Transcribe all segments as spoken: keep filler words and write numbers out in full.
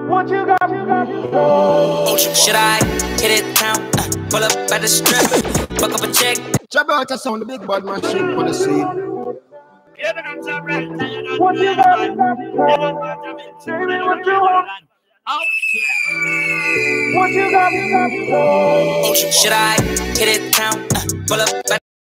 What you got, you got, you got. Should I hit it down? Uh, pull up at the strip, fuck up a check. Jabbralta sound, the big bad man shit for the scene. What you got, you got, you got. Baby, what you want? What you got, you got, you got. Should I hit it down? Uh, pull up at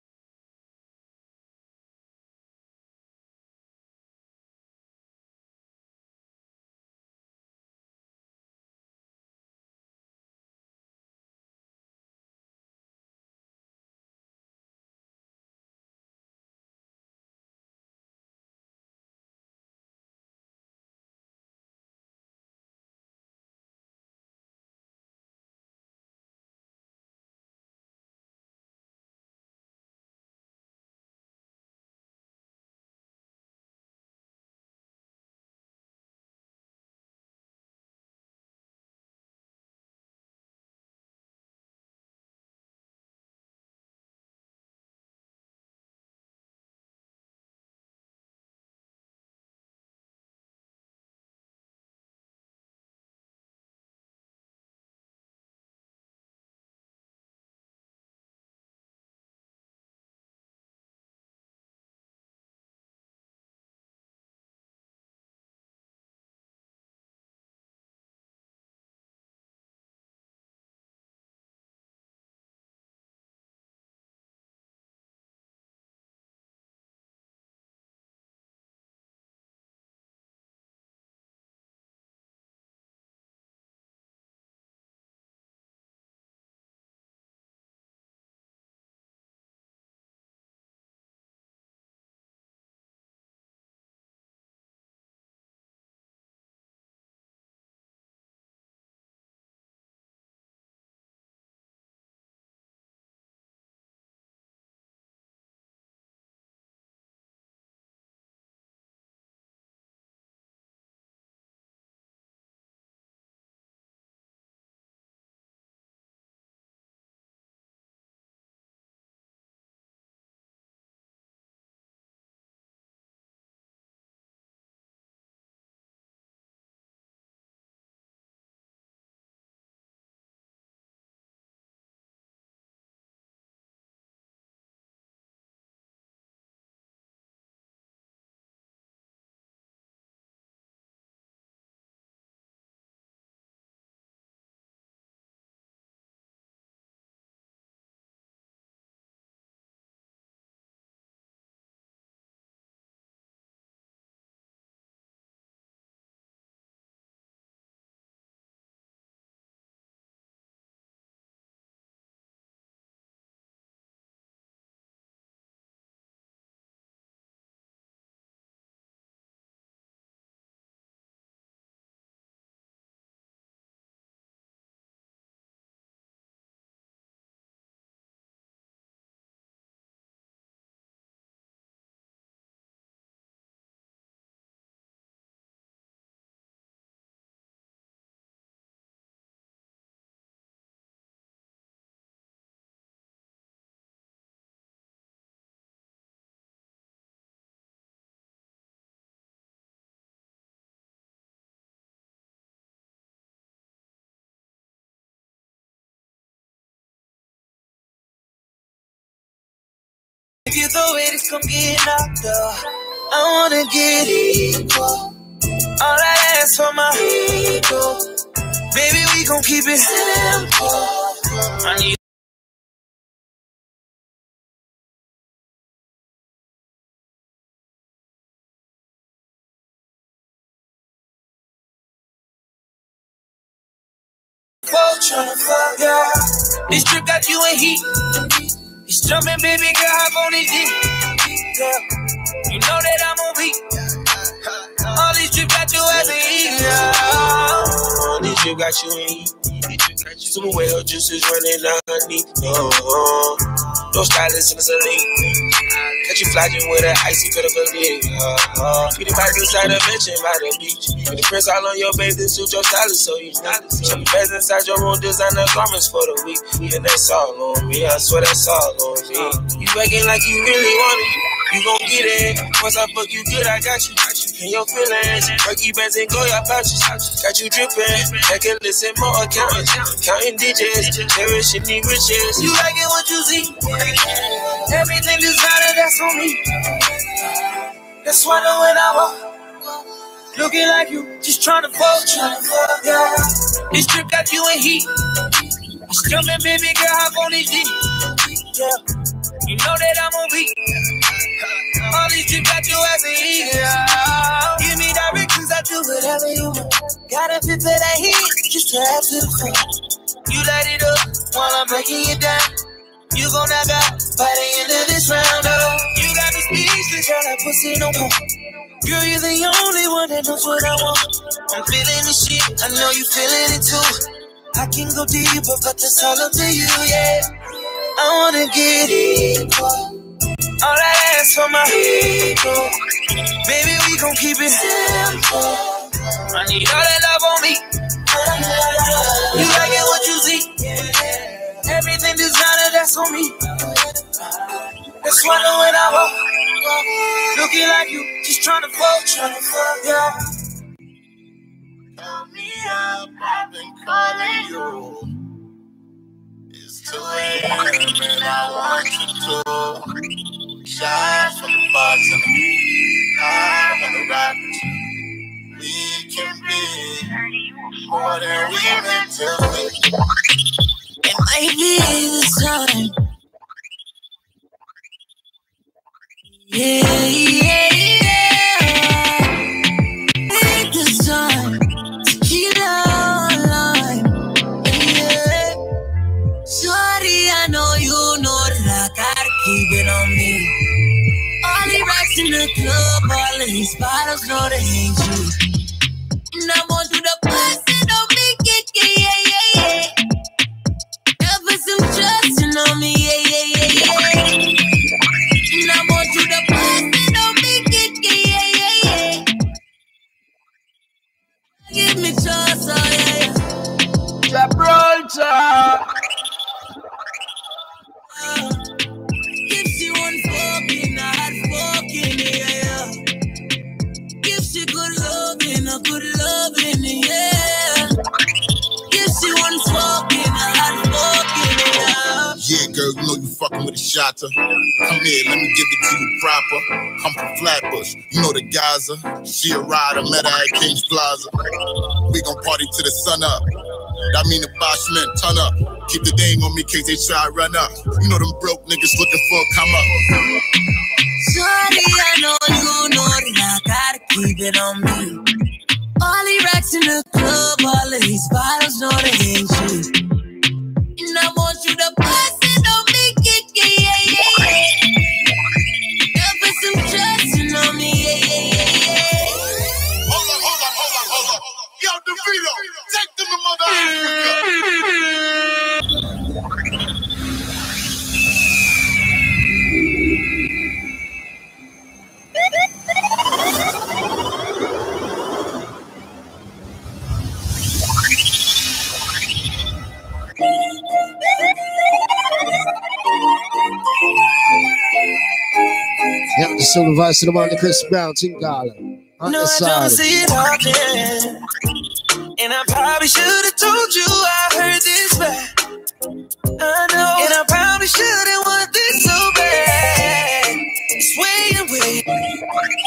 if you throw it, it's gon' get knocked up. I wanna get equal. All I ask for my ego. Baby, we gon' keep it simple. I need tryna fuck, yeah. This trip got you in heat. He's jumping, baby girl, hop on his dick. Yeah. You know that I'm on beat. All these trips got you as a heat. Yeah. This trip got you in heat. Super well juices running down her knee. Oh, no stylist in the salute. Catch you flying with an icy could have believed. Uh, Peter Parker inside a mansion by the beach. With the prints all on your bathing suit, your stylist, so you know. Some beds inside your room, designer garments for the week. And that's all on me, I swear that's all on me. You acting like you really want it, you gon' get it. Once I fuck you good, I got you. in your feelings. Perky bands and Goya pouches, got you dripping. I can listen more accountants, counting digits, cherishing the riches. You like it what you see? Everything designer, that's on me. That's why I know when I walk, looking like you, just trying to fuck, trying to fuck, yeah. This trip got you in heat. Jumping, baby girl, hop on this G. Yeah, you know that I'm on beat. All these trips got you as a heat. Yeah. Give me directions, I do whatever you want. Gotta fit for that heat, just to add to the fun. You light it up while I'm breaking it down. You gon' knock out by the end of this round. Oh, you got me speechless, girl, I pussy no more. Girl, you're the only one that knows what I want. I'm feeling this shit, I know you feeling it too. I can go deeper, but that's all up to you, yeah. I wanna get equal. All I ask for my people. Baby, we gon' keep it simple. I need all that love on me. You like it what you see. Everything designer, that's on me. That's why when I walk, looking like you, just trying to fuck, trying to fuck, yeah. Call me up, I've been calling you. It's two a.m. and I want you to shine from the bottom. I wanna rock with you. We can be more than we meant to be. It might be the time. Yeah, yeah, yeah. Take the time to keep online. Yeah. Sorry, I know you know that I gotta keep it on me. All the racks in the club, all of these bottles know they ain't you. And I'm on to the bus and don't make it, yeah, yeah, yeah. Ever some trusting on me, yeah, yeah, yeah, yeah. And I'm on to the bus and don't make it, yeah, yeah, yeah. Give me trust, oh yeah. Jabbralta. Uh, if she want fucking, I had fucking, yeah. If she good loving, a good loving, yeah. If she want fucking, I had fucking, yeah. Yeah, girl, you know you fucking with a shotter. Come here, let me give it to you proper. I'm from Flatbush, you know the Gaza. She a rider, met her at King's Plaza. We gon' party till the sun up. That mean the boss men turn up. Keep the dang on me in case they try to run up. You know them broke niggas looking for a come up. Sorry, I know you know that I gotta keep it on me. All the racks in the club, all of these bottles know they ain't you. And I want you to pass it, don't make it, yeah, yeah, yeah, yeah. Ever some trusting on me, yeah, yeah, yeah, yeah. Hold up, hold up, hold up, hold up. Yo, DeVito, take them to Mother Africa. Yeah, the silver vice to the one, the Chris Brown, Tim Garland. On No, the I side. don't see it often. And I probably should have told you I heard this back. I know. And I probably shouldn't want this so bad. It's waiting, waiting.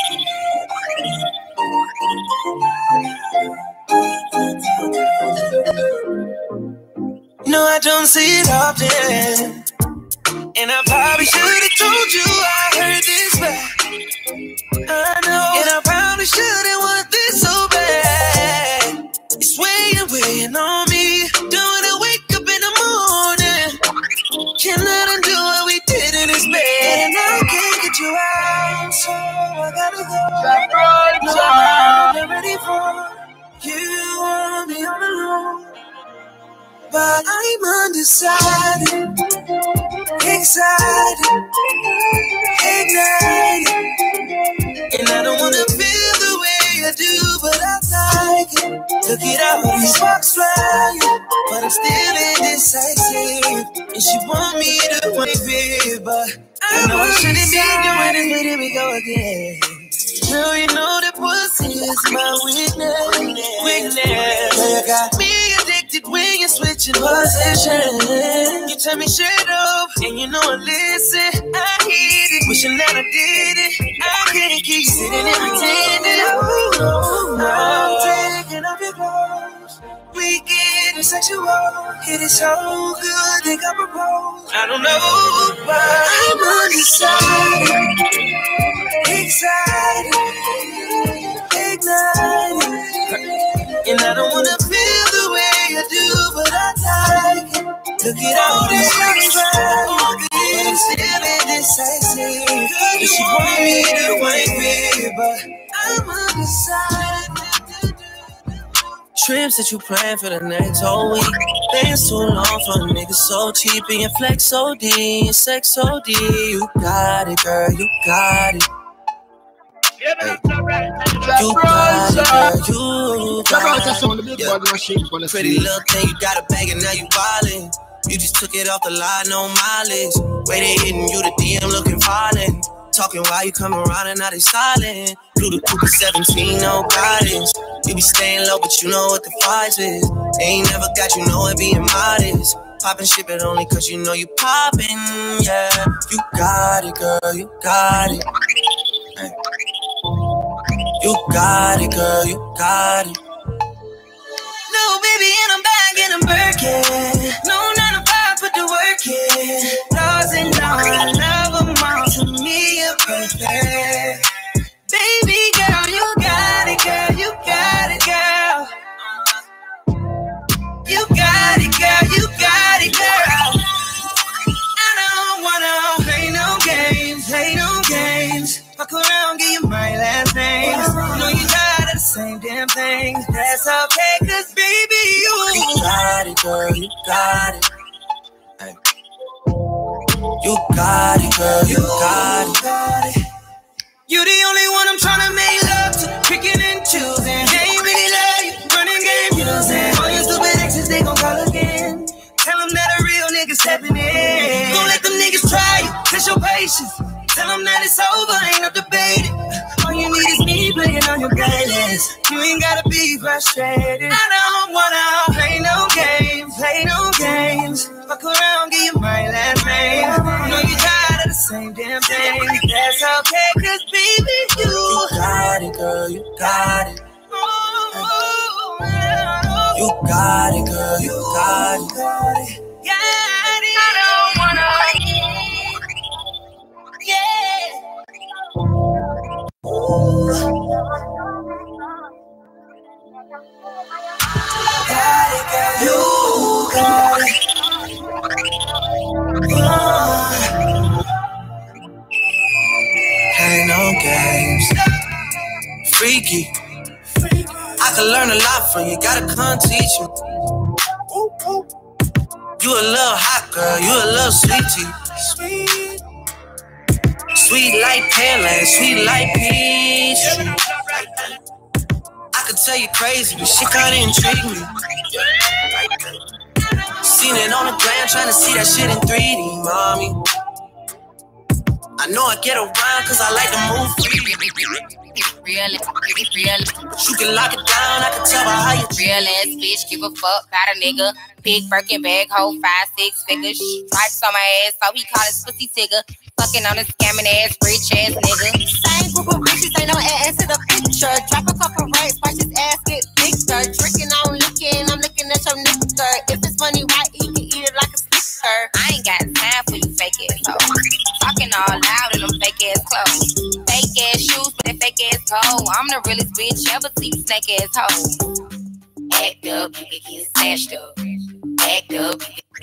No, I don't see it often. And I probably should have told you I heard this back. I know. And I probably shouldn't want this so bad. It's weighing, weighing on me. Don't wanna wake up in the morning. Can't let undo what we did in this bed. And I can't get you out, so I gotta go. No, I'm not ready for you. Want me all alone, but I'm undecided, excited, ignited. And I don't wanna feel the way I do, but I like it. Look at all these sparks flying, but I'm still indecisive. And she want me to wave it, but I know I shouldn't be doing it, but here we go again. Girl, you know that was jealousy is my weakness. Weakness. Girl, you got me addicted when you're switching position. You tell me straight up, and you know I listen. I hit it, wishing that I did it. I can't keep sitting and pretending. Ooh, I'm taking off your clothes. We getting sexual. It is so good, think I propose. I don't know why I'm undecided, excited, ignited, and I don't wanna feel the way I do, but I like it. Look at all this outside, but I'm still indecisive. And she want me to wake me, but I'm undecided. Trips that you plan for the next whole week. Things too long for a nigga so cheap. And your flex so D, and sex so D. You got it, girl, you got it. Hey. You got it, girl, you got it. Yeah. Pretty little thing, you got a bag and now you wildin'. You just took it off the line, no mileage. Waiting, hitting you the D M looking violent. Talking while you come around and now they silent. Blue the Cooper seventeen, no guidance. You be staying low, but you know what the price is. They ain't never got you know it being modest. Poppin' shit, but only cause you know you poppin', yeah. You got it, girl, you got it. Hey. You got it, girl, you got it. No, baby, and I'm back and I'm working. No, nine to five, put the work in. Laws and all, I love them all. To me, you're perfect. Baby girl, you got it, girl, you got it, girl. You got it, girl, you got it, girl. I don't wanna play no games, play no games. Fuck around, give you my last name. You know you tired of the same damn thing. That's okay, cause baby, you You got it, girl, you got it. Hey. You got it, girl, you got it. You the only one I'm tryna make love to, picking and choosing. They ain't really love you, running game using. All your stupid exes, they gon' call again. Tell them that a real nigga stepping in. Don't let them niggas try you, test your patience. Tell them that it's over, ain't no debating. All you need is me playing on your playlist. You ain't gotta be frustrated. I don't wanna play no games, play no games. Fuck around, give you my last name. You know you tired of the same damn thing. That's okay, cause baby, you You got it, girl, you got it. You got it, girl, you got it. Got it. I don't wanna Yeah. Got it, girl, you got it. Ain't no games. Freaky. I could learn a lot from you. Gotta come teach me. You a little hot girl. You a little sweetie. Sweet. Sweet like pale and sweet like peach. I could tell you crazy, but shit kinda intrigue me. Seen it on the gram, trying to see that shit in three D, mommy. I know I get around cause I like to move freely. Real, real. You can lock it down, I can tell by how you real ass bitch, give a fuck about a nigga. Big Birkin bag, hold five, six figures. Stripes on my ass, so he call his pussy tigger. Fucking on a scamming ass, rich ass nigga. Same group of bitches, ain't no ass to the picture. Drop a couple racks, watch his ass get bigger. Drinking on licking, I'm looking at your nigga. If it's money right, he can eat it like a sticker. I ain't got time for you fake ass hoes. Talking all loud in them fake ass clothes. Fake ass shoes, but that fake ass hoe. I'm the realest bitch ever see you snake ass hoe. Act up, you can get smashed up. Act up.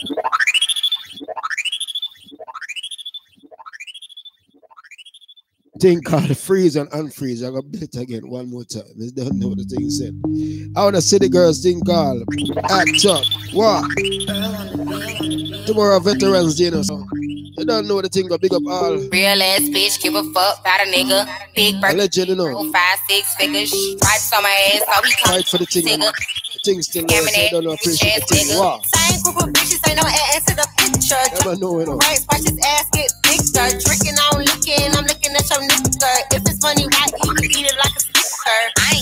Thing called freeze and unfreeze. I got it again one more time. They don't know what the thing said. I want to see the girls thing called Act Up. What? Tomorrow Veterans Day, you know, so you don't know the thing, but big up all. Real ass bitch, give a fuck about a nigga. Big Birkin, legend, you know. Five, six figures. Stripes on my ass, so we fight for the thing. The thing still there, so I don't know appreciate the thing. Wow. Same group of bitches, ain't no ass to the picture. Never know, you know. Right, watch his ass get bigger. Drinking on licking, I'm looking at your nigga. If it's money right, he can eat it like a sticker. I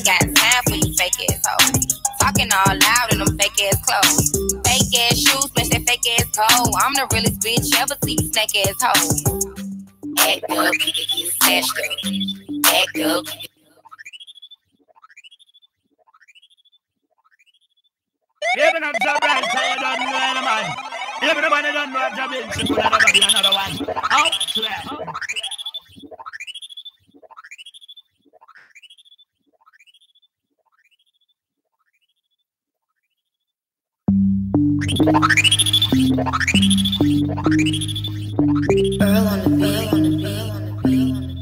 all loud in them fake ass clothes. Fake ass shoes, match that fake ass cold. I'm the realest bitch ever see, snake ass hoe. Act up, you can get smashed up. Act up. Even if jabbralta, you don't know any man. Even if you don't know jabbralta, you could never be another one. Out there. Earl on the bill, on the bill, on the bill, on the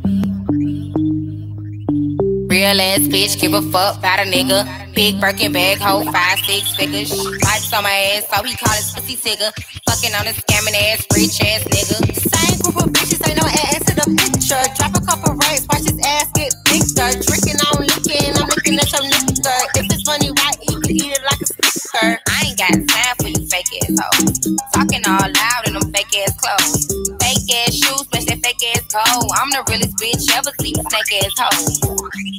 bill. Real ass bitch, give a fuck about a nigga. Big Birkin bag, hold five, six figures. Pipes on my ass, so he call his pussy tigger. Fucking on a scamming ass, rich ass nigga. Same group of bitches, ain't no ass to the picture. Drop a couple racks, watch his ass get bigger. Drinking on licking, I'm looking at your nigga. If it's money right, you can eat it like a sticker. I ain't got time for you fake ass hoes. Talking all loud in them fake ass clothes. Fake ass shoes, match that fake ass cold. I'm the realest bitch ever see, snake ass hoe.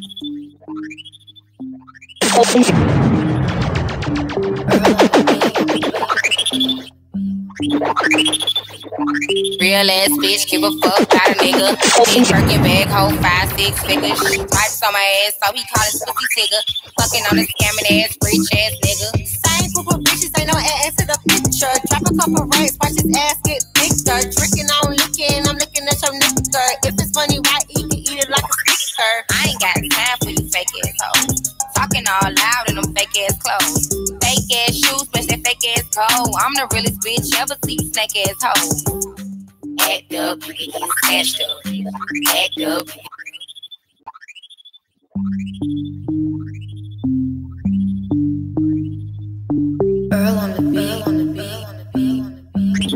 Real ass bitch, give a fuck about a nigga. Big Birkin bag, hold five, six figures. Pipes on my ass, so he call his pussy tigger. Fucking on a scamming ass, rich ass nigga. Same group of bitches, ain't no ass to the picture. Drop a couple racks, watch his ass get bigger. Drinking on licking, I'm looking at your nigga. If it's money right, he can eat it like a sticker. I ain't got time for you fake ass hoes. Talking all loud in them fake ass clothes. Fake ass shoes, match that fake ass cold. I'm the realest bitch ever see, snake ass hoe. Act up, you can get smashed up. Act up. Earl on the bill, on the bill, on the bill, on the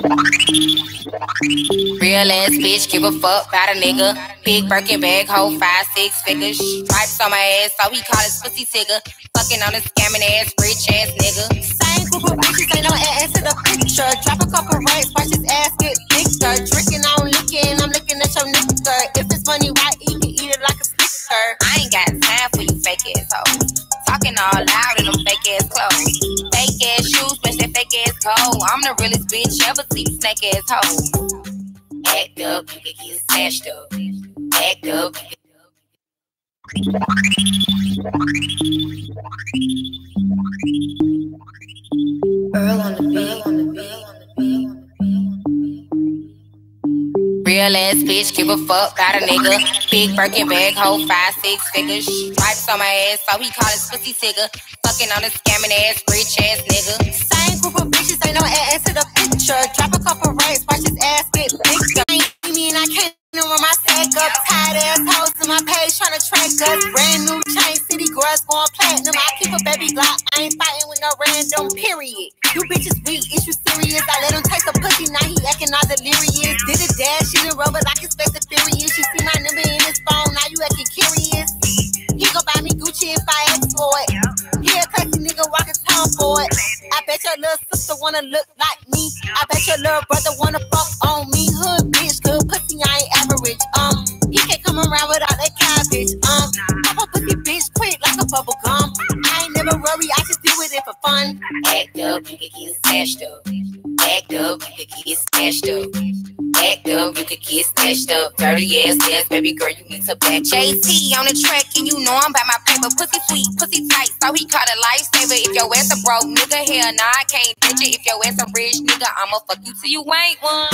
bill. Real ass bitch, give a fuck about a nigga. Big Birkin bag, hold five, six figures. Stripes on my ass, so he call his pussy tigger. Fucking on a scamming ass, rich ass nigga. Same group of bitches, ain't no ass to the picture. Drop a couple racks, watch his ass get bigger. Drinking on licking, I'm looking at your nigga. If it's money right, he can eat it like a sticker. I ain't got time for you fake ass hoes. Talking all loud in them fake ass clothes. Fake ass shoes, match that fake ass cold. I'm the realest bitch ever see, snake ass hoe. Act up, you can get smashed up. Act up. Earl on the bill, on the bill, on the bill, on the bill. Real ass bitch, give a fuck about a nigga. Big Birkin bag, hold five, six figures. Pipes on my ass, so he call his pussy tigger. Fucking on a scamming ass, rich ass nigga. Same group of bitches, ain't no ass to the picture. Drop a couple racks, watch his ass get bigger. I ain't me and I can't with my stack up. Tired ass hoes to my page tryna track us. Brand new chain, city girls going platinum. I keep a baby Glock, I ain't fighting with no random, period. You bitches weak, is you serious? I let him taste the pussy, now he acting all delirious. Did a dash, she didn't rubber like his face is furious. You see my number in his phone, now you acting curious. He gon' buy me Gucci if I ask for it. He a classy nigga walking town for it. I bet your little sister wanna look like me. I bet your little brother wanna fuck on me. Hood bitch, good pussy, I ain't average. Um, he can't come around without that cabbage. Um, pop a pussy bitch quick like a bubble gum. I ain't never worry, I just do it for fun. Act up, you can get smashed up. Act up, you can get smashed up. Act up, you can get smashed up. Dirty ass ass, baby girl, you need to back. J T on the track, and you know I'm by my paper. Pussy sweet, pussy tight, so he caught a lifesaver. If your ass a broke nigga, hell nah, I can't ditch it. If your ass a rich nigga, I'ma fuck you till you ain't one.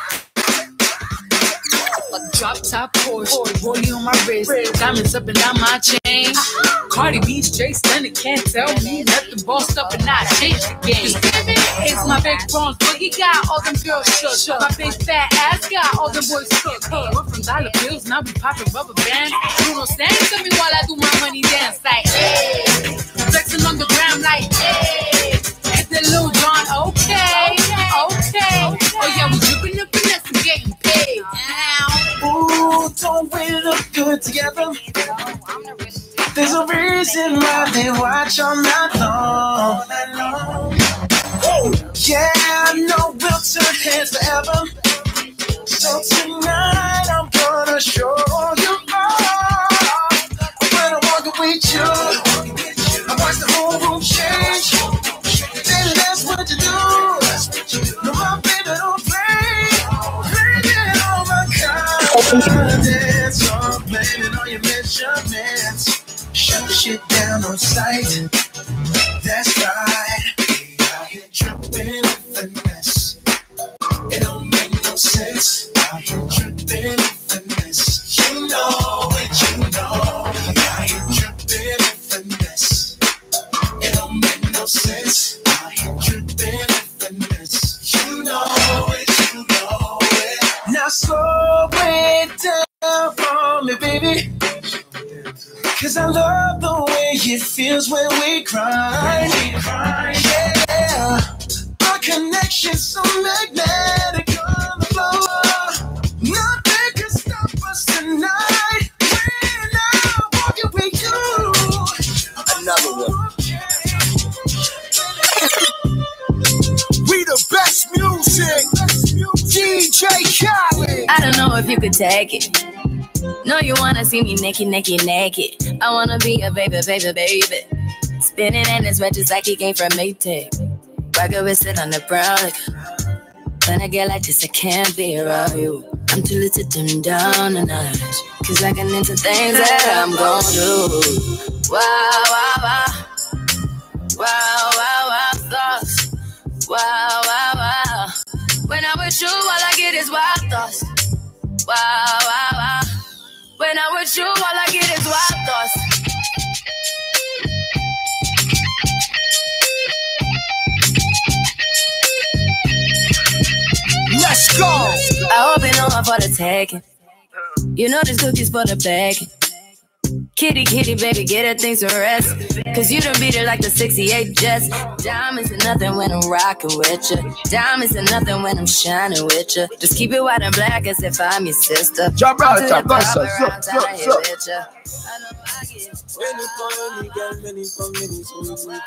Drop top Porsche, rollie on my wrist, diamonds up and down my chain. Cardi B straight stunning, can't tell me nothing. Bossed up and not change the game. It's my big bronze boogie got all them girls shook. My big fat ass got all them boys cooked. We're from dollar bills, now we popping rubber bands. You don't stand to me while I do my money dance like hey. Flexing on the gram like hey. It's the Lil Jon, okay, okay. Oh yeah, we dripping up and that's getting paid. Ooh, don't we look good together? There's a reason why they watch all night long. Ooh, yeah, I know we'll turn heads forever. So tonight I'm gonna show you all. When I walk with you, I watch the whole room change. dance, I'm planning on your measurements. Shut shit down on sight. That's right. We out here tripping with finesse. It don't make no sense. Out here tripping with finesse. You know it, you know. We out here tripping with finesse. It don't make no sense. Out here tripping with finesse. You know it, you know it. Now slow it down for me, baby. Cause I love the way it feels when we cry. Yeah, our connection's so magnetic on the floor. Nothing can stop us tonight. When I'm walking with you. Another one. We the best music. D J Khaled. I don't know if you could take it. No, you wanna see me naked, naked, naked. I wanna be a baby, baby, baby. Spinning in his red just like he came from Maytag. Rocket with sit on the brown. Like, when I get like this, I can't be around you. I'm too little to dim down a notch. Cause I can into things that I'm gon' do. Wow, wow, wow. Wow, wow, wow, thoughts. Wow, wow, wow. When I'm with you, all I get is wild thoughts. Wow, wow, wow. When I'm with you, all I get is wild thoughts. Let's go. I hope you know I'm for the taking. You know this cookie's for the bagging. Kitty, kitty, baby, get her things to rest. Cause you done beat her like the sixty-eight Jets. Diamonds are nothing when I'm rocking with you. Diamonds are nothing when I'm shining with you. Just keep it white and black as if I'm your sister. Jabbralta, bassa, so, so, so. Many for many, girl, many for many, so we can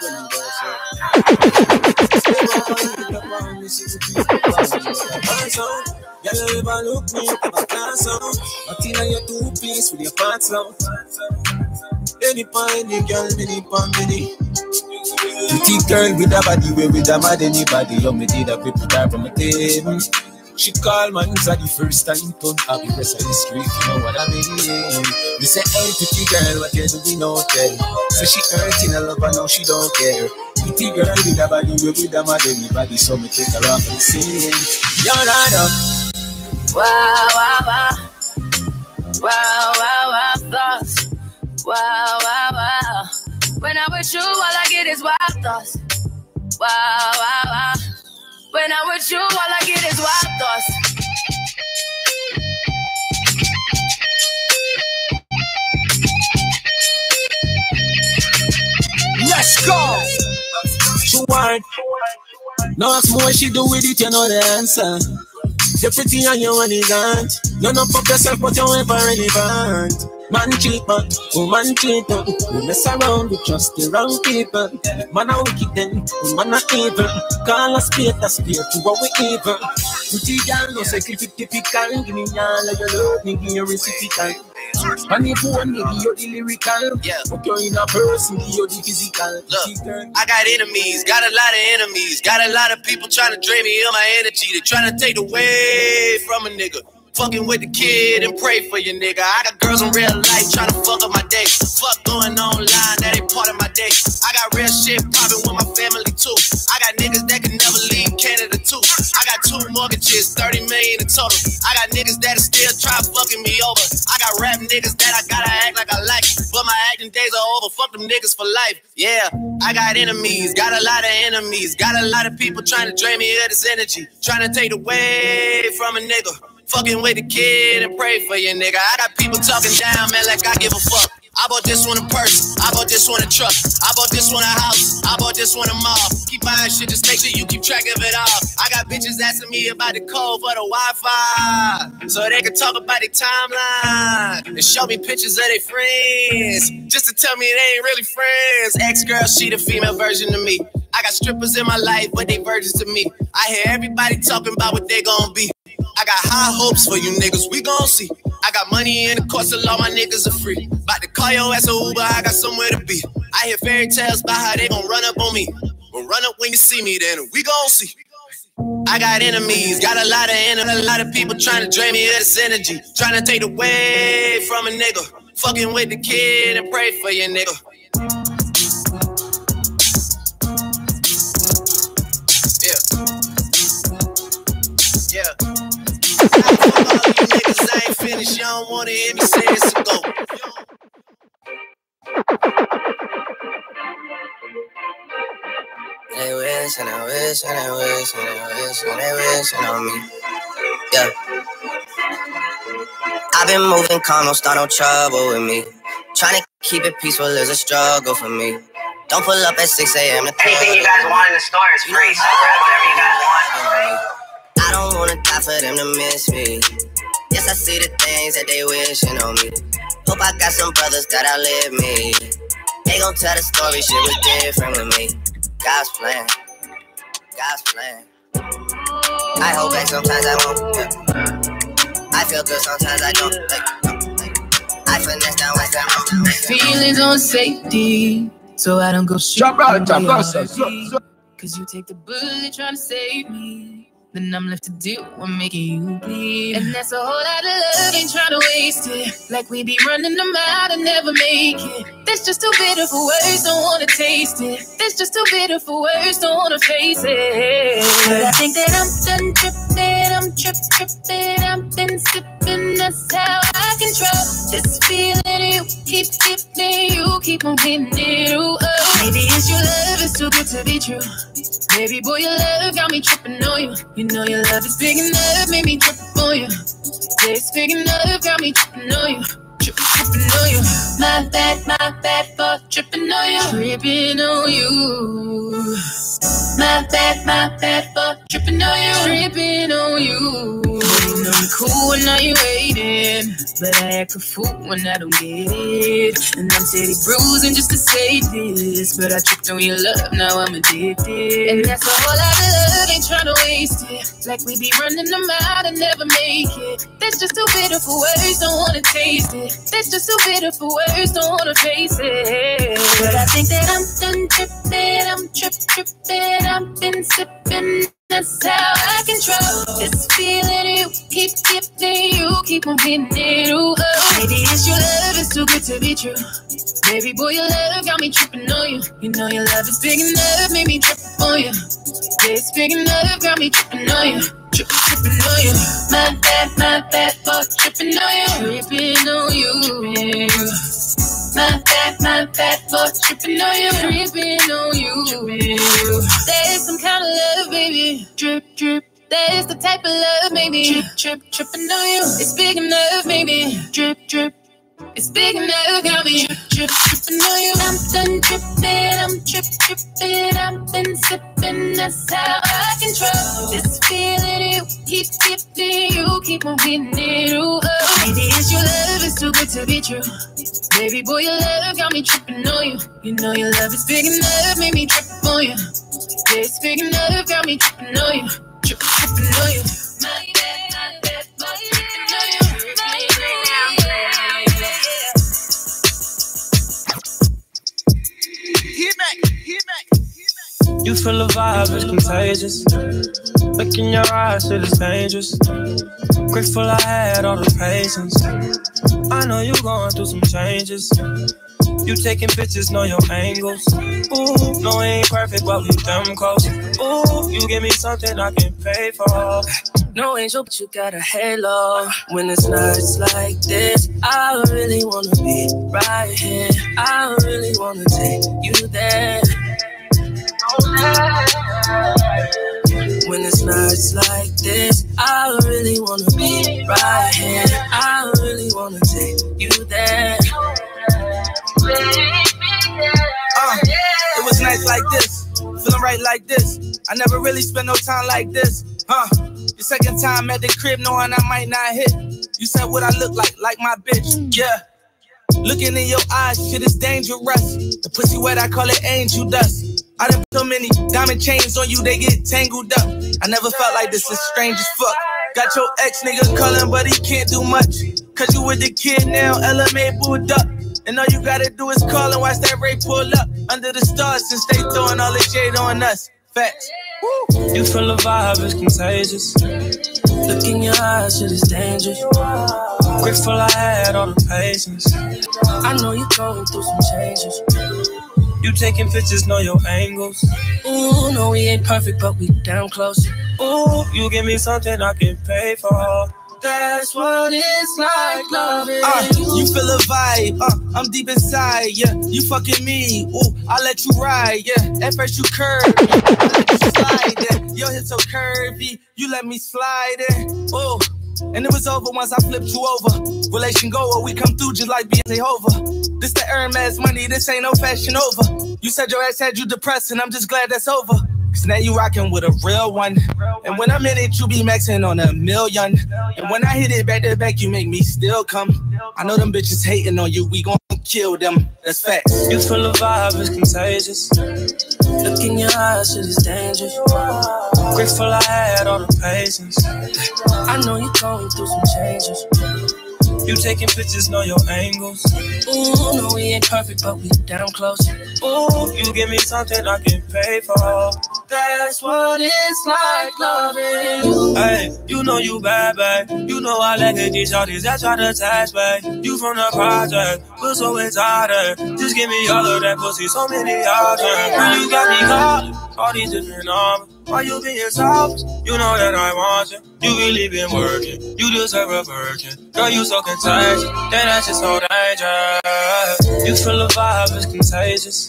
Girl, you ever look me, have a class out. But in your two-piece with your pants out. Any for any, girl, many for many. Pretty girl with a body, way with a mad anybody. You me did a quick put her from a table. She called man for the first time, don't have the rest of the street, you know what I mean? Me say, hey, pretty girl, what you do, we no tell. So she hurting a love, and now she don't care. Pretty girl with a body, way with a mad anybody, so me take her off and sing. You're not up. Wow, wow, wow. Wow, wow, wow, thoughts. Wow, wow, wow. When I'm with you, all I get is wild thoughts. Wow, wow, wow. When I'm with you, all I get is wild thoughts. Let's go. She want. No, it's more she do with it, you know the answer. You're pretty and you want it aunt. You know fuck yourself, but you ever relevant. Man cheat, but woman cheat, but we mess around with just the wrong people. Man are wicked then, woman are evil. Call us spade, a spade to what we evil. Pretty girl, no say clip it typical. Give me all of your love, me give you reciprocal. And if you want me, give you the lyrical. Yeah. But you're in a person, give you the physical. Look, I got enemies, got a lot of enemies. Got a lot of people trying to drain me of my energy. They trying to take away from a nigga. Fucking with the kid and pray for your nigga. I got girls in real life trying to fuck up my day. Fuck going online, that ain't part of my day. I got real shit popping with my family too. I got niggas that can never leave Canada too. I got two mortgages, thirty million in total. I got niggas that still try fucking me over. I got rap niggas that I gotta act like I like, but my acting days are over. Fuck them niggas for life. Yeah, I got enemies, got a lot of enemies. Got a lot of people trying to drain me of this energy, trying to take away from a nigga. Fucking with the kid and pray for you, nigga. I got people talking down, man, like I give a fuck. I bought this one a purse, I bought this one a truck, I bought this one a house, I bought this one a mall. Keep buying shit, just make sure you keep track of it all. I got bitches asking me about the code for the Wi-Fi, so they can talk about their timeline and show me pictures of their friends, just to tell me they ain't really friends. Ex-girl, she the female version of me. I got strippers in my life, but they virgins to me. I hear everybody talking about what they gon' be. I got high hopes for you niggas, we gon' see. I got money in the course, so all my niggas are free. About to call your ass a Uber, I got somewhere to be. I hear fairy tales about how they gon' run up on me. Gon' run up when you see me, then we gon' see. I got enemies, got a lot of enemies, a lot of people trying to drain me of this energy, trying to take away from a nigga, fucking with the kid and pray for your nigga. Yeah, yeah. All you niggas, I ain't finished, you don't wanna hear me say it's a go. They wish and I wish and I wish and I wish and they wishing on me. Yeah. I've been moving calm, don't start no trouble with me. Trying to keep it peaceful is a struggle for me. Don't pull up at six a.m. to anything you guys want in the store is free, so grab whatever you guys want. I don't wanna die for them to miss me. Yes, I see the things that they wishing on me. Hope I got some brothers that outlive me. They gon' tell the story, shit was different with me. God's plan, God's plan. I hold back sometimes I won't. Yeah. I feel good sometimes I don't. Like, like, I finesse down like that. Feelings on safety, so I don't go shoot. Cause you take the bullet trying to save me. Then I'm left to deal with making you bleed. And that's a whole lot of love, ain't trying to waste it. Like we be running them out and never make it. That's just too bitter for words, don't wanna taste it. That's just too bitter for words, don't wanna face it. But I think that I'm done tripping, I'm trip tripping, I've been sipping, that's how I control this feeling you keep giving, you keep on hitting it, ooh, oh. Maybe it's your love, it's too good to be true. Baby boy, your love got me tripping on you. You know your love is big enough, made me trip on you. Yeah, it's big enough, got me tripping on you. Tri- tripping on you. My bad, my bad for tripping on you. Tripping on you. My bad, my bad for tripping on you. Tripping on you. You know you cool when now you waiting, but I act a fool when I don't get it. And I'm steady bruising just to say this, but I tripped on your love, now I'm addicted. And that's a whole lot of love, ain't trying to waste it. Like we be running them out and never make it. That's just too bitter for words, don't wanna taste it. That's just too bitter for words, don't wanna face it. But I think that I'm done tripping, I'm trip tripping, I've been sipping. That's how I control this feeling you keep giving, you keep on hitting it, ooh, oh. Maybe it's your love, it's too good to be true. Baby boy, your love got me tripping on you. You know your love is big enough, made me trip on you. Yeah, it's big enough, got me tripping on you. Tri- tripping on you. My bad, my bad for tripping on you. Tripping on you. My bad, my bad for tripping on you. Tripping on you. There's some kind of love, baby. Drip, drip. There's the type of love, maybe. Trip, trip, tripping on you. It's big enough, maybe. Drip, drip. It's big enough, got me trip, trip, tripping on you. I'm done tripping, I'm trip, tripping, I've been sipping, that's how I control this feeling you keep giving, you keep on hitting it, ooh, oh. Maybe it's your love, it's too good to be true. Baby boy, your love got me tripping on you. You know your love is big enough, made me trip on you. Yeah, it's big enough, got me tripping on you. Trip, tripping on you. My bad, my bad, my tripping on you. You feel the vibe, it's contagious. Look in your eyes, it is dangerous. Grateful I had all the patience. I know you going through some changes. You taking pictures, know your angles. Ooh, no, it ain't perfect, but we damn close. Ooh, you give me something I can pay for. No angel, but you got a halo. When it's nights like this, I really wanna be right here. I really wanna take you there. When it's nights like this, I really wanna be right here. I really wanna take you there. Uh, it was nights like this, feeling right like this. I never really spent no time like this. Huh? Your second time at the crib, knowing I might not hit. You said what I look like, like my bitch. Yeah. Looking in your eyes, shit is dangerous. The pussy wet, I call it angel dust. I done put so many diamond chains on you, they get tangled up. I never felt like this, is strange as fuck. Got your ex nigga calling, but he can't do much. Cause you with the kid now, L M A booed up. And all you gotta do is call and watch that Ray pull up. Under the stars since they throwing all the shade on us. Facts. You feel the vibe is contagious. Look in your eyes, shit is dangerous. Grateful I had all the patience. I know you're going through some changes. You taking pictures, know your angles. Ooh, no, we ain't perfect, but we damn close. Ooh, you give me something I can pay for. That's what it's like loving uh, you. You feel a vibe, uh, I'm deep inside, yeah. You fucking me, ooh, I let you ride, yeah. At first you curve, I let you slide, yeah. Your hips so curvy, you let me slide in, ooh. And it was over once I flipped you over. Relation go or we come through just like being over. This the Hermes money, this ain't no fashion over. You said your ass had you depressed and I'm just glad that's over. Cause now you rockin' with a real one. And when I'm in it, you be maxing on a million. And when I hit it back to back, you make me still come. I know them bitches hating on you, we gon' kill them. That's facts. You feel the vibe is contagious. Look in your eyes, shit is dangerous. Grateful I had all the patience. I know you're going through some changes. You taking pictures, know your angles. Ooh, no, we ain't perfect, but we damn close. Ooh, you give me something I can pay for. That's what it's like loving you. Hey, you know you bad, babe. You know I like it, these shorties that try to attach, babe. You from the project, we're so excited. Just give me all of that pussy, so many options. When you got me calling, all these different numbers. Why you being selfish? You know that I want you. You really been working. You deserve a virgin. Girl, you so contagious. Then that's just so dangerous. You feel the vibe is contagious.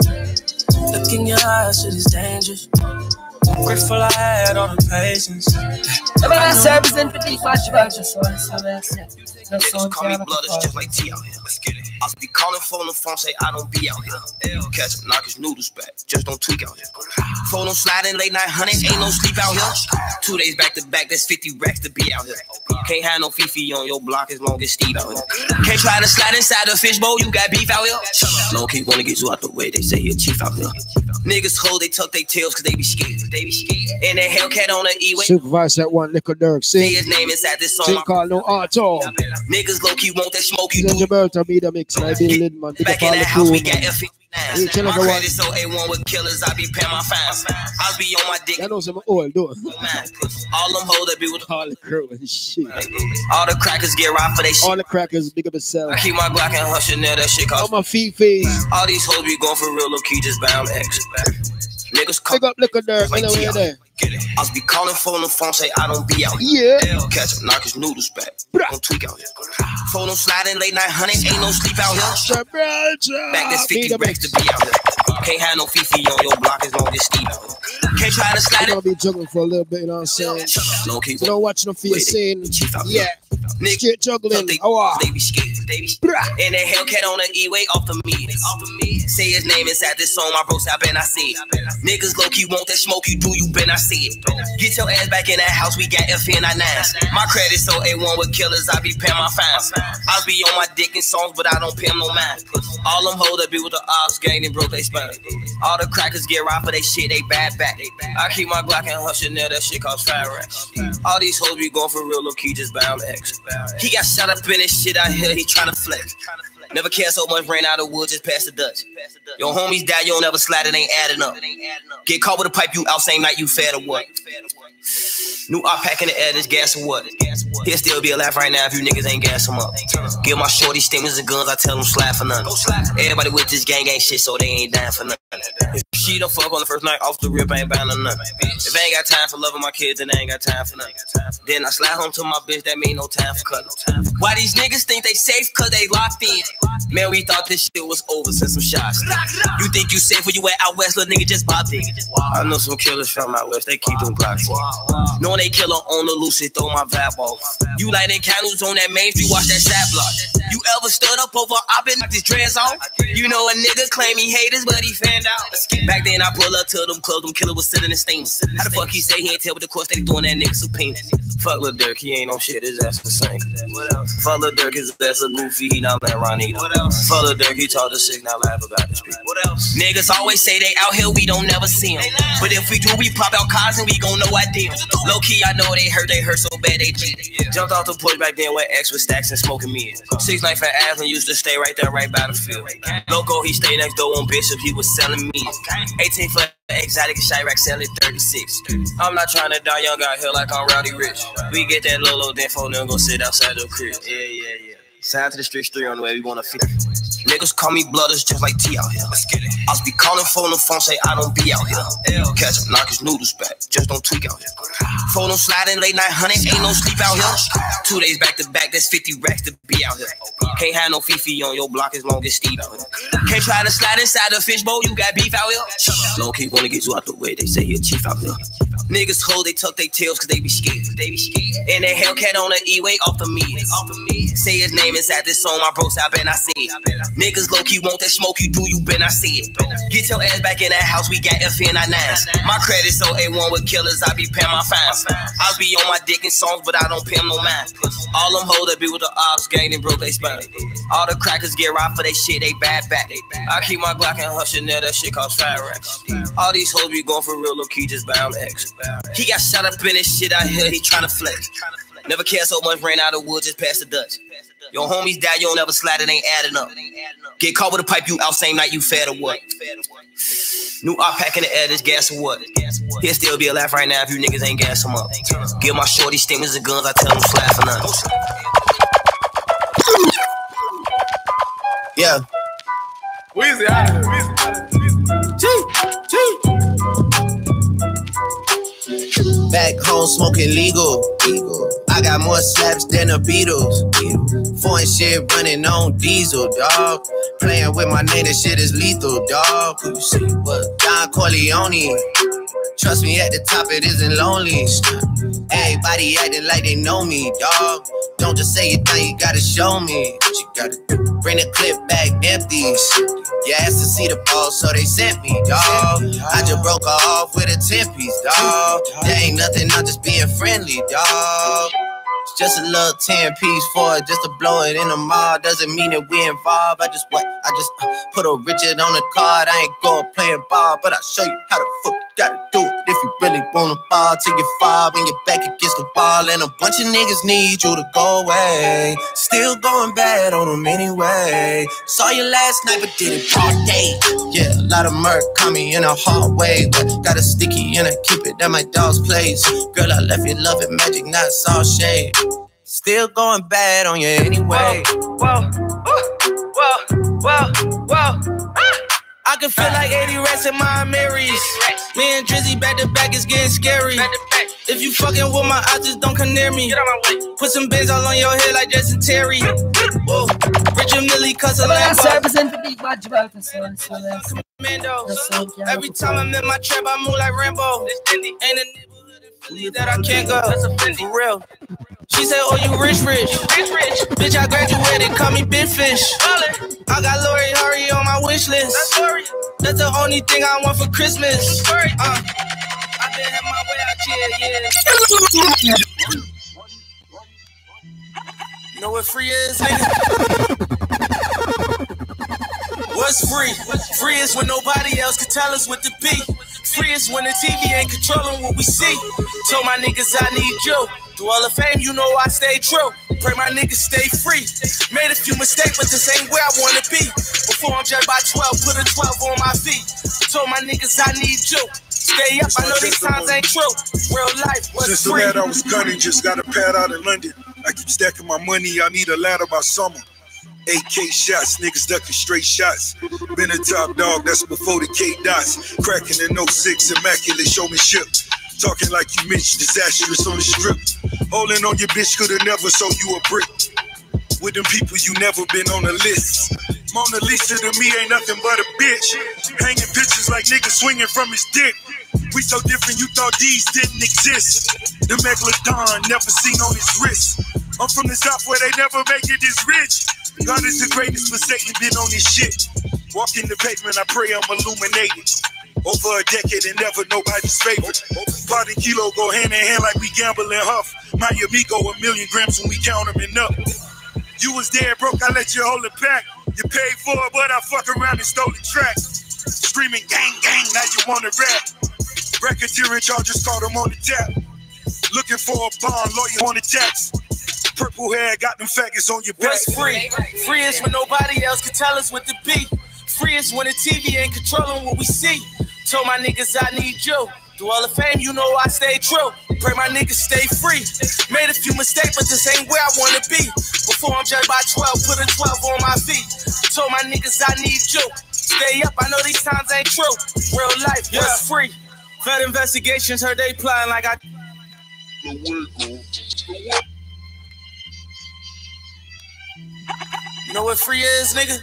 Look in your eyes, shit is dangerous. Grateful I had all the patience. Everybody service in fifty five just so that's it. Niggas call me blood, it's just like T out here. Let's get it. I be calling phone the phone, say I don't be out here. Catch him, knock his noodles back, just don't tweak out here. Phone on sliding, late night hundreds, ain't no sleep out here. Two days back to back, that's fifty racks to be out here. Can't have no Fifi on your block as long as Steve out here. Can't try to slide inside the fishbowl, you got beef out here. Low key wanna get you out the way, they say you're chief out here. Niggas hold, they tuck their tails cause they be scared. They be scared. And that Hellcat on the E-way. Supervise that one, Likke Dirk. Sing. His name inside this song. Sing called No Auto. Niggas low key want that smoke you do. Jabbralta be the mix. I be the man. Back in that house, we got F fifty-nine. My credit so A one with killers, I be paying my fines. I be on my dick. I know some old, do it. All them hoes that be with all the crew and shit. All the crackers get robbed for they shit. All the crackers big up itself. I keep my Glock and hush and that shit cost. All my feet face. All these hoes be going for real, low key, just bound X. Niggas call pick up Likke Dirk, like you know there. I be calling phone the phone, say I don't be out here. Yeah. Catch him, knock his noodles back. Don't tweak out here. Phone them sliding, late night hundreds, ain't no sleep out here. Jabbralta. Back that's fifty racks to be out here. Can't have no Fifi on your block as long as Steve out here. Can't try to slide it. I'll be juggling for a little bit, you know what I'm saying? No, keep you don't watch no for your scene. Yeah. Straight juggling. They, oh, they be scared. They be scared. And that Hellcat on the E-way off the me. Off the me. Say his name inside this song, my bro said I been I see it. Niggas low key want that smoke you do, you been I see it. Get your ass back in that house, we got F N I nines. My credit so A one with killers, I be paying my fines. I be on my dick in songs, but I don't pay them no mind. All them hoes that be with the ops gang and broke they spine. All the crackers get robbed for they shit, they bad back. I keep my Glock and hush and that shit cost five racks. All these hoes be going for real, low key just bound X. He got shot up in his shit out here, he tryna flex. Never care so much, ran out of wood, just pass the Dutch. Your homies die, you don't ever slide, it ain't adding up. Get caught with a pipe, you out same night, you fed or what? New op pack in the air, this gas or what? He'll still be alive right now if you niggas ain't gas him up. Give my shorty stingers and guns, I tell them slap for nothing. Everybody with this gang ain't shit, so they ain't dying for nothing. If she don't fuck on the first night, off the rip, I ain't bound to nothing. If I ain't got time for loving my kids, then I ain't got time for nothing. Then I slide home to my bitch, that mean no time for cutting. Why these niggas think they safe, cause they locked in? Man, we thought this shit was over since some shots. You think you safe when you went out west, little nigga just popped in. I know some killers from out west, they keep them Glocks. Knowing they killer on the loose, it throw my vibe off. You lighting candles on that main street, watch that sap block. You ever stood up over, I been knocked his dreads off? You know a nigga claim he haters, but he fanned out. Back then I pull up to them clubs, them killer was sitting in steams. How the fuck he say he ain't tell, but the course they doing that nigga subpoena. Fuck Lil Durk, he ain't on shit, his ass the same. Fuck Lil Durk, his ass a goofy, he not that Ronnie. Fuck Lil Durk, he talk the shit, now laugh about this people. What else? Niggas always say they out here, we don't never see them. But if we do, we pop out cars and we gon' know I did. Low key, I know they hurt, they hurt so bad they cheated. Jumped off the porch back then with X with stacks and smoking me. Six night for Aslan used to stay right there, right by the field. Loco, he stayed next door on Bishop, he was selling me. eighteen for Exotic Chirac selling thirty-six. I'm not trying to die young out here like I'm Rowdy Rich. We get that Lolo, then phone and go sit outside the crib. Yeah, yeah, yeah. Sign to the streets three on the way, we wanna feel. Niggas call me blooders just like T out here. Let's get it. I be calling phone, the phone say I don't be out here. Catch him, knock his noodles back, just don't tweak out here. Phone them sliding late night, honey, ain't no sleep out here. Two days back to back, that's fifty racks to be out here. Can't have no Fifi on your block as long as Steve out here. Can't try to slide inside the fishbowl, you got beef out here. Low key wanna get you out the way, they say he a chief out here. Niggas hold, they tuck their tails cause they be scared. They be scared. And that Hellcat on the E-way off the me. Off the me. Say his name inside this song, my bros, I bet I see it. Niggas low key want that smoke, you do, you bet I see it. Get your ass back in that house, we got F N I nines. My credit so A one with killers, I be paying my fines. I be on my dick in songs, but I don't pay them no mind. All them hoes that be with the ops, gang and broke they spine. All the crackers get robbed for they shit, they bad back. I keep my Glock and hush in there, that shit cost five racks. All these hoes be going for real, low key just bound X. He got shot up in this shit out here, he tryna flex. Never cared so much, ran out of wood, just past the Dutch. Your homies die, you don't ever slide, it ain't adding up. Get caught with a pipe, you out same night, you fed or what? New op pack in the air, this gas or what? He'll still be alive right now if you niggas ain't gas him up. Give my shorty stimulus and guns, I tell them slap for nothing. Yeah. Weezy out of here. G, G. Back home smoking legal. I got more slaps than the Beatles. Foreign shit running on diesel, dog. Playing with my name, that shit is lethal, dog. Who you see? What? Don Corleone. Trust me, at the top it isn't lonely. Everybody acting like they know me, dog. Don't just say it now, you gotta show me what you gotta do. Bring the clip back empty. You asked to see the ball, so they sent me, dog. I just broke her off with a ten piece, dog. There ain't nothing, I'm just being friendly, dog. It's just a little ten piece for it, just to blow it in the mall. Doesn't mean that we involved. I just what? I just uh, put a Richard on the card. I ain't going playing ball, but I'll show you how the fuck you gotta do it. If you really wanna ball till you fall when you're back against the ball. And a bunch of niggas need you to go away. Still going bad on them anyway. Saw you last night, but did it all day. Yeah, a lot of murk caught me in a hard way. But got a sticky and I keep it at my dog's place. Girl, I left you loving magic, not all shade. Still going bad on you anyway. Whoa, whoa, whoa, whoa, whoa. I can feel like eighty rats in my Marys. Me and Drizzy back to back is getting scary. If you fucking with my eyes, just don't come near me. Put some bins all on your head like Jason Terry. Whoa, Richard Millie cuss a Lambo. Every time I'm in my trap, I move like Rambo. Ain't a neighborhood that I can't go. For real. She said, oh, you rich, rich. Rich, rich. Bitch, I graduated, call me Big Fish. I got Lori Hurry on my wish list. That's the only thing I want for Christmas. Uh, I been had my way out here, yeah. You know what free is, nigga? What's free? Free is when nobody else can tell us what to be. Free is when the T V ain't controlling what we see. Told my niggas I need you. Through all the fame, you know I stay true. Pray my niggas stay free. Made a few mistakes, but this ain't where I wanna be. Before I'm judged by twelve, put a twelve on my feet. Told my niggas I need you. Stay up, I know these times ain't true. Real life was Since free. the lad I was gunning, just got a pad out in London. I keep stacking my money, I need a ladder by summer. A K shots, niggas ducking straight shots. Been a top dog, that's before the K dots. Cracking in oh six, immaculate showmanship. Talking like you Mitch, disastrous on the strip. Holding on your bitch, could've never sold you a brick. With them people, you never been on the list. Mona Lisa to me ain't nothing but a bitch. Hanging pictures like niggas swinging from his dick. We so different, you thought these didn't exist. The Megalodon never seen on his wrist. I'm from the south where they never make it this rich. God is the greatest, but Satan been on this shit. Walking the pavement, I pray I'm illuminated. Over a decade and never nobody's favorite. Pot and kilo go hand in hand like we gamble and huff. My amigo a million grams when we count them and up. You was there broke, I let you hold it back. You paid for it, but I fuck around and stole the track. Screaming gang gang, now you wanna rap. Racketeering charges caught him on the tap. Looking for a bond, lawyer on the tax. Purple hair, got them faggots on your back. What's free? Free is when nobody else can tell us what to be. Free is when the T V ain't controlling what we see. Told my niggas I need you. Through all the fame, you know I stay true. Pray my niggas stay free. Made a few mistakes, but this ain't where I wanna be. Before I'm judged by twelve, put a twelve on my feet. Told my niggas I need you. Stay up, I know these times ain't true. Real life, yeah. Was free. Fed investigations, heard they plotting like I. You know what free is, nigga?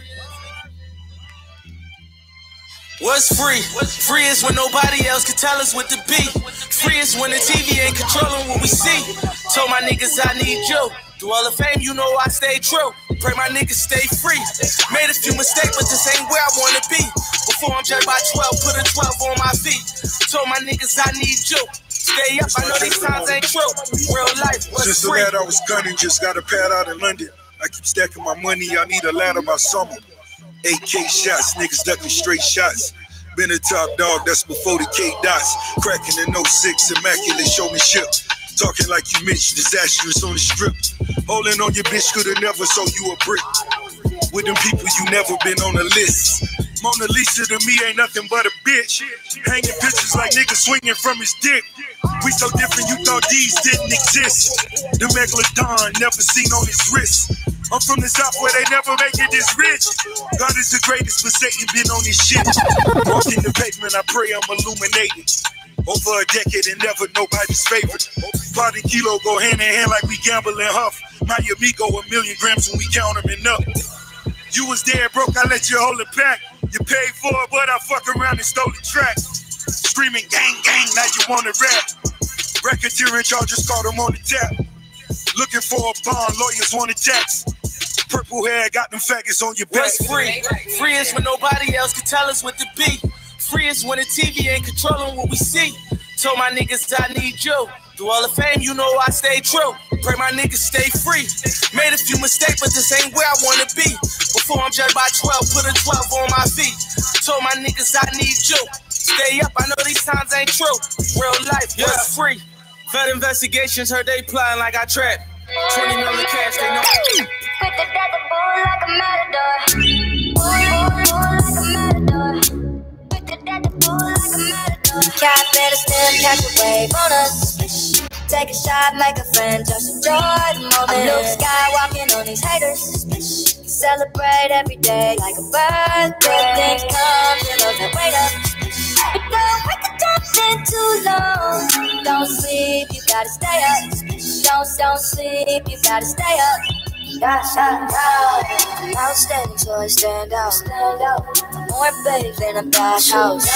What's free? Free is when nobody else can tell us what to be. Free is when the T V ain't controlling what we see. Told my niggas I need you. Through all the fame, you know I stay true. Pray my niggas stay free. Made a few mistakes, but this ain't where I wanna be. Before I'm judged by twelve, put a twelve on my feet. Told my niggas I need you. Stay up, I know these times ain't true. Real life was Since free. the lad I was gunning, just got a pad out in London. I keep stacking my money, I need a ladder by summer. A K shots, niggas ducking straight shots. Been a top dog, that's before the K dots. Cracking in oh six, immaculate showmanship. Talking like you Mitch, disastrous on the strip. Holding on your bitch, could've never sold you a brick. With them people, you never been on the list. Mona Lisa to me ain't nothing but a bitch. Hanging pictures like niggas swinging from his dick. We so different, you thought these didn't exist. The megalodon never seen on his wrist. I'm from the south where they never make it this rich. God is the greatest, but Satan been on his shit. Walking the pavement, I pray I'm illuminated. Over a decade and never nobody's favorite. Pot and kilo go hand in hand like we gamble and huff. My amigo a million grams when we count them and up. You was there broke, I let you hold it back. You paid for it, but I fuck around and stole the track. Screaming gang gang, now you wanna rap. Racketeering charges, caught them on the tap. Looking for a bond, lawyers want a tax. Purple hair, got them faggots on your back. What's free? Free is when nobody else can tell us what to be. Free is when the T V ain't controlling what we see. Told my niggas I need you. Through all the fame, you know I stay true. Pray my niggas stay free. Made a few mistakes, but this ain't where I wanna be. Before I'm judged by twelve, put a twelve on my feet. Told my niggas I need you. Stay up, I know these times ain't true. Real life was yeah. free. Fed investigations, heard they plotting like I trapped. twenty million cash, they know. Quick to death, the bull like a matador. Bull, bull, bull like a matador. Quick to death, the bull like a matador. Cat better stand, catch a wave on us. Take a shot, make a friend, just enjoy the moment. I'm Luke Skywalking on these haters. Celebrate every day like a birthday. Things come to those that wait up. But don't wait the time too long. Don't sleep, you gotta stay up. Don't, don't sleep, you gotta stay up. Gotta stand out. Outstanding, so I stand out. Stand out. More baby than a bathhouse.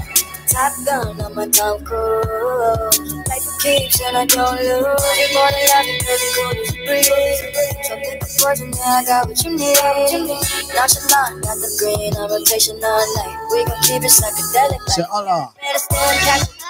Top gun on my Tom Cruise. Life for keeps and I don't lose. You're more than loving, cause it's cool as a breeze. So pick a portion, now I got what you need. Nonchalant, got the green on rotation all night. We gon' keep it psychedelic. Say Allah. Better stand, catch a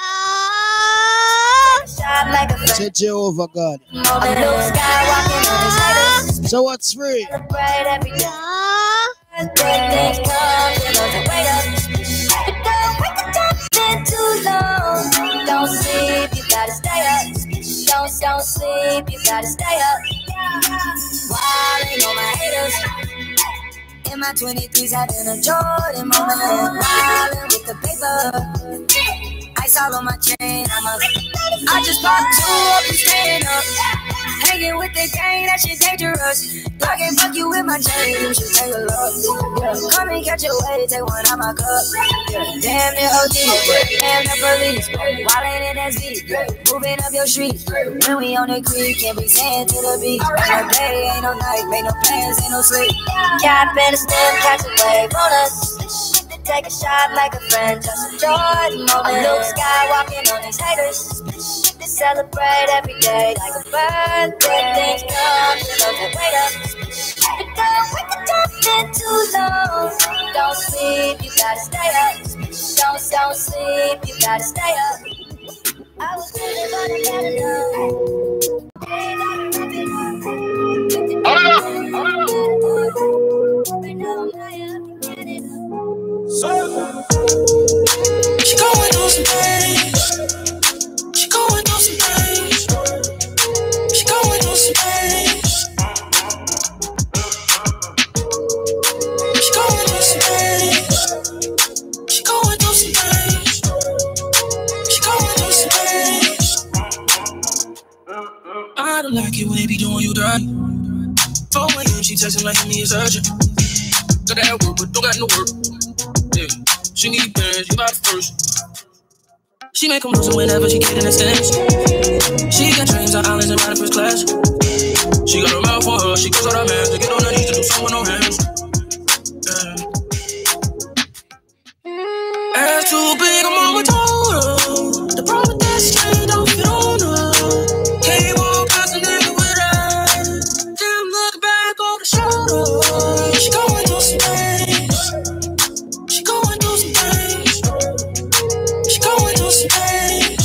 shot like a friend. Say Jehovah God. I'm Luke Skywalking on his haters. So what's free? Celebrate every day. Good things come, you know the wait up. But don't wait the time too long. Don't sleep, you gotta stay up. Don't, don't sleep, you gotta stay up. Wildin' on my haters. In my twenty-threes, having a Jordan moment. Wildin' with the paper. Ice all on my chain, I'm a. I just popped two up and stand up. Hanging with the gang, that shit dangerous. I can fuck you with my chain, you should take a look. Yeah. Come and catch a wave, take one out my cup. Yeah. Damn the O G, damn the police. Wildin' in S V, moving up your street. When we on the creek, can't be saying to the beach. Ain't no day, ain't no night, make no plans, ain't no sleep. Cat better stand, catch a wave on us. Take a shot like a friend, just enjoy the moment. I'm Luke Skywalking on these haters. Celebrate every day like a birthday. Things come to those that wait up. But don't wait the time too long. Don't sleep, you gotta stay up. Don't, don't sleep, you gotta stay up. I was really gonna get She going through some things. She going through some things. She going through some things. She going through some things. She going through some things. don't like it when they be doing you dirty. Phone ringing, she texting like me is urgent. Got that work, but don't got no work. Yeah, she need bands, you got first. She make them lose whenever she get in the stands. She got dreams on islands and riding first class. She got a mouth for her, she goes on her man to get on her knees to do something with no hands. Yeah. Ass too big, I'm on my total. The problem with that shit don't fit on her. Can't walk past a nigga with eyes. Damn, look back over the shoulder. She going through some things. She going through some things. She going through some things.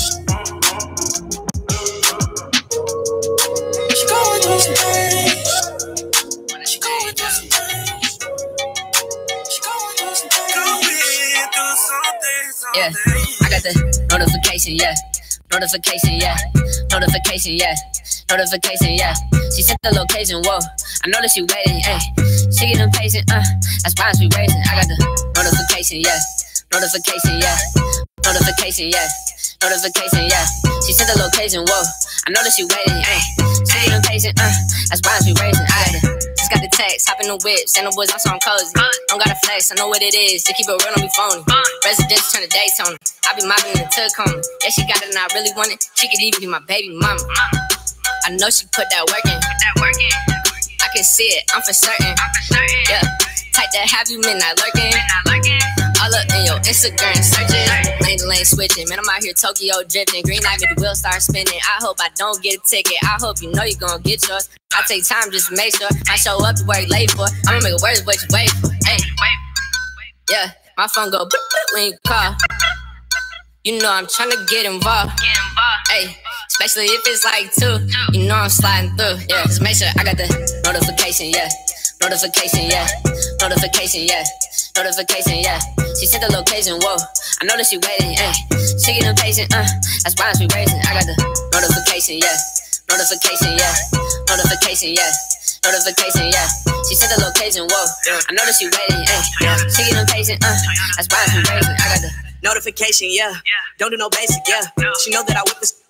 She going through some things. She going through some things. She going through some things. Yeah, I got the notification, yeah. Notification, yeah. Notification, yeah. Notification, yeah. She sent the location, whoa. I know that she waiting, ayy. She get impatient, uh. That's why she raising. I got the notification, yeah. Notification, yeah. Notification, yeah. Notification, yeah. She sent the location, whoa. I know that she waiting, ayy. She get impatient, uh. That's why she raising. I got the just got the text, hop in the whip, send the boys out so I'm cozy. Don't gotta flex, I know what it is. To keep it real, don't be phony. Residence turn to Daytona. I be mobbing in the Tacoma. Yeah, she got it and I really want it. She could even be my baby mama. I know she put that work in. I can see it, I'm for certain. Yeah, type that have you midnight lurking. All up in your Instagram searching. Lane to lane switching. Man, I'm out here Tokyo drifting. Green light made the wheel start spinning. I hope I don't get a ticket. I hope you know you gon' get yours. I take time just to make sure I show up to work late for. I'ma make it worse what you wait for. Hey, yeah, my phone go boop, boop when you call. You know I'm tryna get involved. Hey, especially if it's like two. You know I'm sliding through. Yeah, just make sure I got the notification. Yeah, notification. Yeah, notification. Yeah, notification. Yeah. She sent the location. Whoa, I know that she waiting. Hey, she get impatient. Uh, that's why she racing. I got the notification. Yeah, notification. Yeah, notification. Yeah, notification. Yeah. She sent the location. Whoa, I know that she waiting. Hey, she get impatient. Uh, that's why she racing. I got the notification, yeah. Don't do no basic, yeah. She know that I whip this